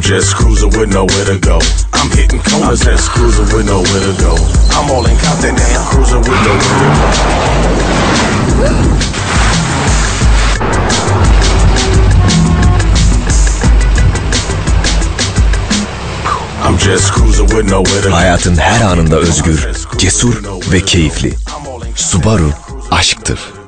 just cruising with nowhere to go. I'm hitting corners, just cruising with nowhere to go. I'm all in Compton and I'm cruising with nowhere to go. I'm just cruising with nowhere to go. Hayatın her anında özgür, cesur ve keyifli. Subaru aşktır.